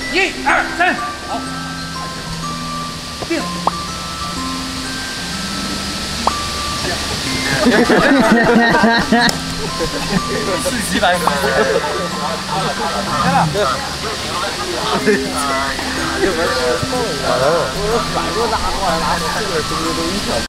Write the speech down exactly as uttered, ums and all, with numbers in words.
一二三，好，定。四级版本。来了。又没事。我反正拿过来拿过来，这个东西都一跳。